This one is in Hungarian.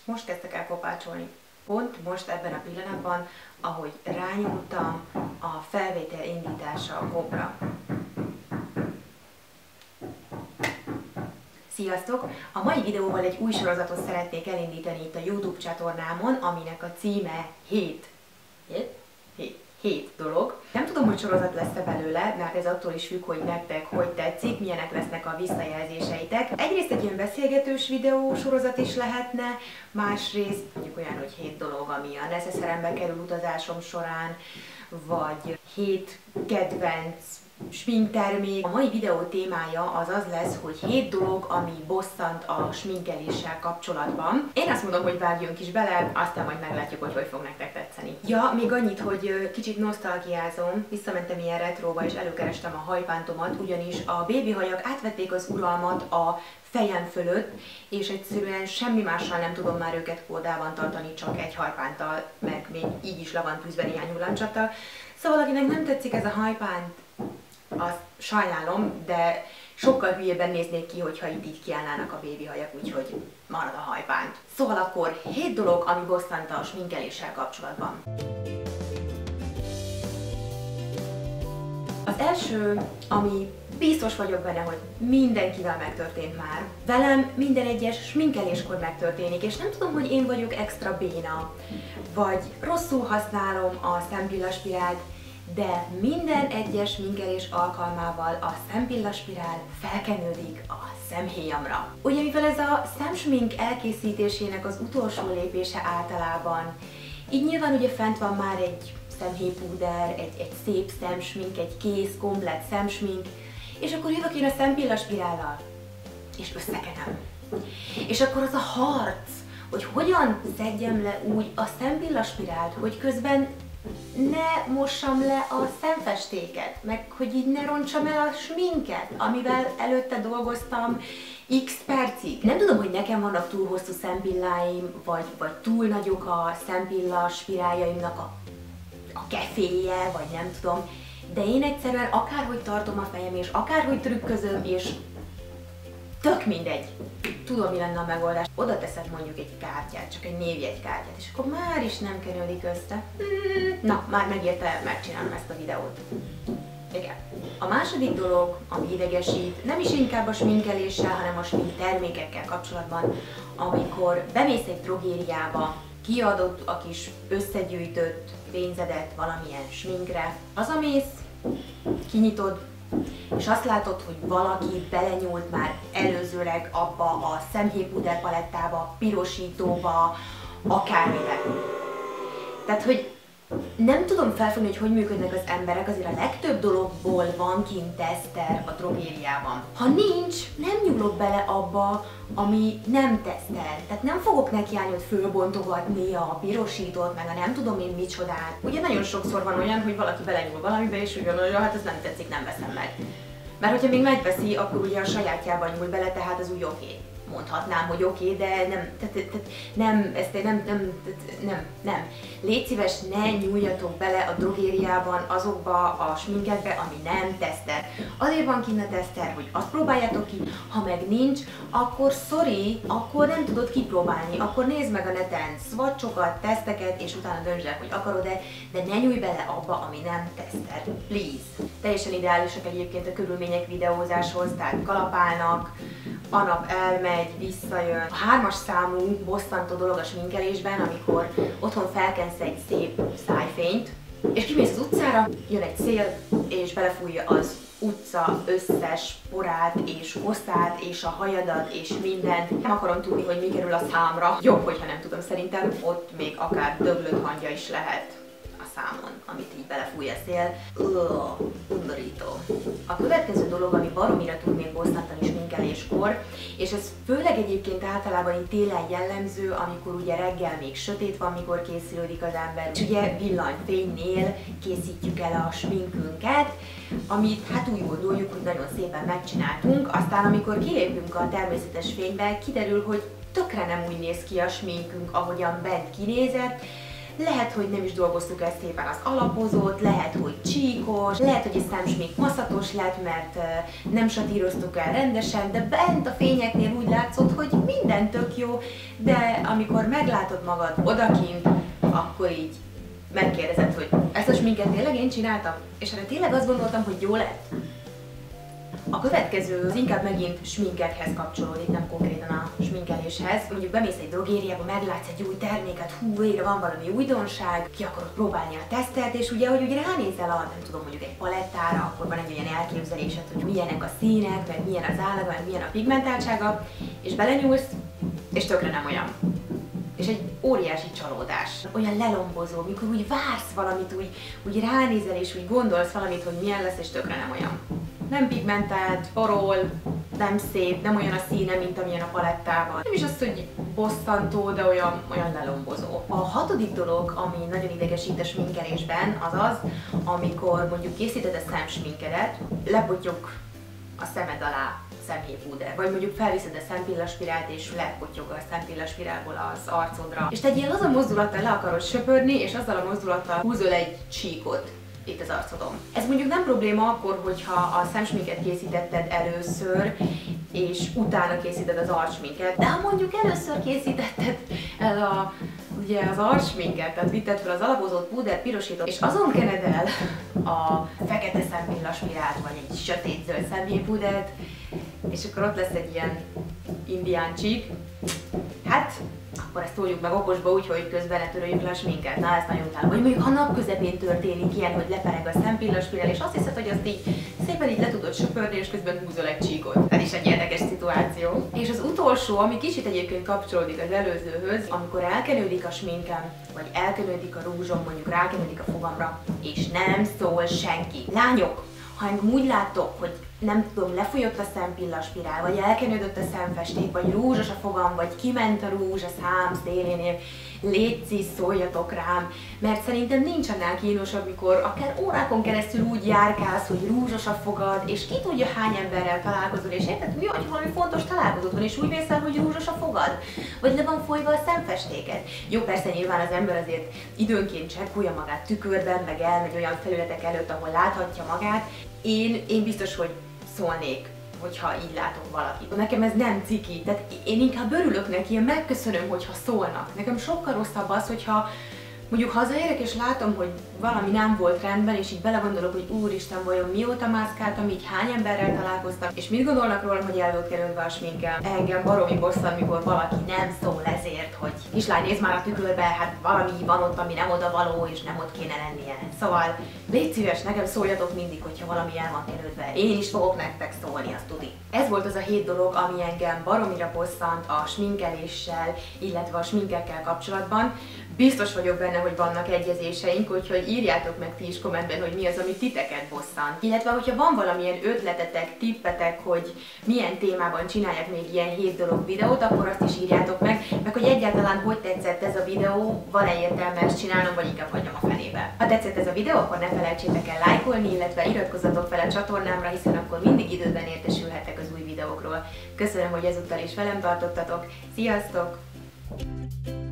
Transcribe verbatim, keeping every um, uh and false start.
Most kezdtek el kopácsolni. Pont most ebben a pillanatban, ahogy rányúltam a felvétel indítása a gombra. Sziasztok! A mai videóval egy új sorozatot szeretnék elindítani itt a YouTube csatornámon, aminek a címe hét. hét? hét. hét dolog. Nem tudom, hogy sorozat lesz-e belőle, mert ez attól is függ, hogy nektek hogy tetszik, milyenek lesznek a visszajelzéseitek. Egyrészt egy ilyen beszélgetős videó sorozat is lehetne, másrészt mondjuk olyan, hogy hét dolog, ami a neszeszerembe kerül utazásom során, vagy hét kedvenc sminktermék. A mai videó témája az az lesz, hogy hét dolog, ami bosszant a sminkeléssel kapcsolatban. Én azt mondom, hogy vágjunk is bele, aztán majd meglátjuk, hogy hogy fog nektek tetszeni. Ja, még annyit, hogy kicsit nosztalgiázom, visszamentem ilyen retróba és előkerestem a hajpántomat, ugyanis a bébihajak átvették az uralmat a fejem fölött, és egyszerűen semmi mással nem tudom már őket kódában tartani, csak egy hajpánttal, meg még így is le van tűzve néhány hullámcsattal. Szóval akinek nem tetszik ez a hajpánt, azt sajnálom, de sokkal hülyében néznék ki, hogyha itt így kiállnának a bébihajak, úgyhogy marad a hajpánt. Szóval akkor hét dolog, ami bosszant a sminkeléssel kapcsolatban. Az első, ami biztos vagyok benne, hogy mindenkivel megtörtént már. Velem minden egyes sminkeléskor megtörténik, és nem tudom, hogy én vagyok extra béna, vagy rosszul használom a szempillaspirált, de minden egyes sminkelés alkalmával a szempillaspirál felkenődik a szemhéjamra. Ugye mivel ez a szemsmink elkészítésének az utolsó lépése általában, így nyilván ugye fent van már egy szemhéjpúder, egy, egy szép szemsmink, egy kész, komplett szemsmink, és akkor jövök én a szempillaspirállal, és összekenem. És akkor az a harc, hogy hogyan szedjem le úgy a szempillaspirált, hogy közben ne mossam le a szemfestéket, meg hogy így ne rontsam el a sminket, amivel előtte dolgoztam x percig. Nem tudom, hogy nekem vannak túl hosszú szempilláim, vagy, vagy túl nagyok a szempillas spiráljaimnak a, a keféje, vagy nem tudom, de én egyszerűen akárhogy tartom a fejem, és akárhogy trükközöm, és tök mindegy. Tudom, mi lenne a megoldás. Oda teszed mondjuk egy kártyát, csak egy névjegykártyát, és akkor már is nem kenődik össze. Na, már megérte, megcsinálom ezt a videót. Igen. A második dolog, ami idegesít, nem is inkább a sminkeléssel, hanem a smink termékekkel kapcsolatban, amikor bemész egy drogériába, kiadod a kis összegyűjtött pénzedet valamilyen sminkre, hazamész, kinyitod, és azt látod, hogy valaki belenyúlt már előzőleg abba a szemhéjpúder palettába, pirosítóba, akármire. Tehát, hogy nem tudom felfogni, hogy hogy működnek az emberek, azért a legtöbb dologból van kint teszter a drogériában. Ha nincs, nem nyúlok bele abba, ami nem teszter. Tehát nem fogok nekiállni, hogy fölbontogatni a pirosítót, meg a nem tudom én micsodát. Ugye nagyon sokszor van olyan, hogy valaki belenyúl valamibe, és úgy gondolja, hát ez nem tetszik, nem veszem meg. Mert hogyha még megveszi, akkor ugye a sajátjában nyúl bele, tehát az úgy oké. Okay. Mondhatnám, hogy oké, okay, de nem, tehát, tehát, nem, ezt nem, nem, tehát, nem, nem. Légy szíves, ne nyúljatok bele a drogériában azokba a sminkekbe, ami nem teszter. Azért van kint a teszter, hogy azt próbáljátok ki, ha meg nincs, akkor sorry, akkor nem tudod kipróbálni, akkor nézd meg a neten swatchokat, teszteket, és utána döntsd el, hogy akarod-e, de ne nyújj bele abba, ami nem teszter. Please. Teljesen ideálisak egyébként a körülmények videózáshoz, tehát kalapálnak, a nap elmegy, visszajön. A hármas számú bosszantó dolog a sminkelésben, amikor otthon felkensz egy szép szájfényt, és kimész az utcára, jön egy szél, és belefújja az utca összes porát, és hosszát, és a hajadat, és mindent. Nem akarom tudni, hogy mi kerül a számra. Jobb, hogyha nem tudom, szerintem ott még akár döglött hangja is lehet a számon, amit így belefúj a szél. Ugh, undorító. A következő dolog, ami baromira tud még bosszantani sminkeléskor, és ez főleg egyébként általában itt télen jellemző, amikor ugye reggel még sötét van, mikor készülődik az ember. És ugye villanyfénynél készítjük el a sminkünket, amit hát úgy gondoljuk, hogy nagyon szépen megcsináltunk, aztán amikor kilépünk a természetes fénybe, kiderül, hogy tökre nem úgy néz ki a sminkünk, ahogyan bent kinézett, lehet, hogy nem is dolgoztuk el szépen az alapozót, lehet, hogy csíkos, lehet, hogy a szemsmink maszatos lett, mert nem satíroztuk el rendesen, de bent a fényeknél úgy látszott, hogy minden tök jó, de amikor meglátod magad odakint, akkor így megkérdezed, hogy ezt a sminket tényleg én csináltam? És erre tényleg azt gondoltam, hogy jó lett? A következő az inkább megint sminkekhez kapcsolódik, nem konkrétan a sminkeléshez. Mondjuk bemész egy drogériába, meglátsz egy új terméket, hú, végre van valami újdonság, ki akarod próbálni a tesztet, és ugye, hogy ugye ránézel a, nem tudom, mondjuk egy palettára, akkor van egy olyan elképzelésed, hogy milyenek a színek, meg milyen az állaga, meg milyen a pigmentáltsága, és belenyúlsz, és tökre nem olyan. És egy óriási csalódás. Olyan lelombozó, mikor úgy vársz valamit, úgy, úgy ránézel és úgy gondolsz valamit, hogy milyen lesz, és tökre nem olyan. Nem pigmentált, porol, nem szép, nem olyan a színe, mint amilyen a palettában. Nem is az, hogy bosszantó, de olyan, olyan lelombozó. A hatodik dolog, ami nagyon idegesít a sminkelésben, az az, amikor mondjuk készíted a szemsminkedet, lepotyog a szemed alá szemhéjpúder, vagy mondjuk felviszed a szempillaspirált és lepotyog a szempillaspirálból az arcodra. És te egy ilyen azon mozdulattal le akarod söpörni, és azzal a mozdulattal húzol egy csíkot itt az arcodon. Ez mondjuk nem probléma akkor, hogyha a szemsminket készítetted először, és utána készíted az arcsminket, de ha mondjuk először készítetted el a, ugye az arcsminket, tehát vitted fel az alapozott púder, pirosított, és azon kened el a fekete szempillaspirált, vagy egy sötétzöld szemhéjpúdert, és akkor ott lesz egy ilyen indián csík, hát akkor ezt toljuk meg okosba úgy, hogy közben ne töröljük le a sminket. Na, ezt nagyon utálom. Vagy mondjuk, ha napközepén történik ilyen, hogy lepereg a szempillaspirál, és azt hiszed, hogy azt így szépen így le tudod söpörni, és közben húzol egy csíkot. Ez is egy érdekes szituáció. És az utolsó, ami kicsit egyébként kapcsolódik az előzőhöz, amikor elkenődik a sminkem, vagy elkenődik a rúzsom, mondjuk rákenődik a fogamra, és nem szól senki. Lányok, ha engem úgy láttok, hogy nem tudom, lefolyott a szempillaspirál, vagy elkenődött a szemfesték, vagy rúzsos a fogam, vagy kiment a rúzs a szám szélénél, létszi, szóljatok rám, mert szerintem nincs annál kínosabb, mikor akár órákon keresztül úgy járkálsz, hogy rúzsos a fogad, és ki tudja hány emberrel találkozol, és érted, mi, hogy valami fontos találkozót van, és úgy mész el, hogy rúzsos a fogad, vagy le van folyva a szemfestéked. Jó, persze nyilván az ember azért időnként csekkolja magát tükörben, meg elmegy olyan felületek előtt, ahol láthatja magát. Én, én biztos, hogy szólnék, hogyha így látok valakit. Nekem ez nem ciki, tehát én inkább örülök neki, én megköszönöm, hogyha szólnak. Nekem sokkal rosszabb az, hogyha mondjuk hazaérek és látom, hogy valami nem volt rendben, és így belegondolok, hogy úristen, vajon mióta mászkáltam, így hány emberrel találkoztam, és mit gondolnak rólam, hogy el volt kerülve a sminkem. Engem baromi bosszant, mikor valaki nem szól ezért, hogy kislány, nézd már a tükörbe, hát valami van ott, ami nem oda való, és nem ott kéne lennie. Szóval légy szíves, nekem szóljatok mindig, hogyha valami el van kerülve. Én is fogok nektek szólni, azt tudni. Ez volt az a hét dolog, ami engem baromira bosszant a sminkeléssel, illetve a sminkekkel kapcsolatban. Biztos vagyok benne, hogy vannak egyezéseink, úgyhogy írjátok meg ti is kommentben, hogy mi az, ami titeket bosszant. Illetve, hogyha van valamilyen ötletetek, tippetek, hogy milyen témában csinálják még ilyen hét dolog videót, akkor azt is írjátok meg, meg hogy egyáltalán hogy tetszett ez a videó, van-e értelme ezt csinálnom, vagy inkább hagyjam a fenébe. Ha tetszett ez a videó, akkor ne felejtsétek el lájkolni, illetve iratkozzatok fel a csatornámra, hiszen akkor mindig időben értesülhettek az új videókról. Köszönöm, hogy ezúttal is velem tartottatok. Sziasztok!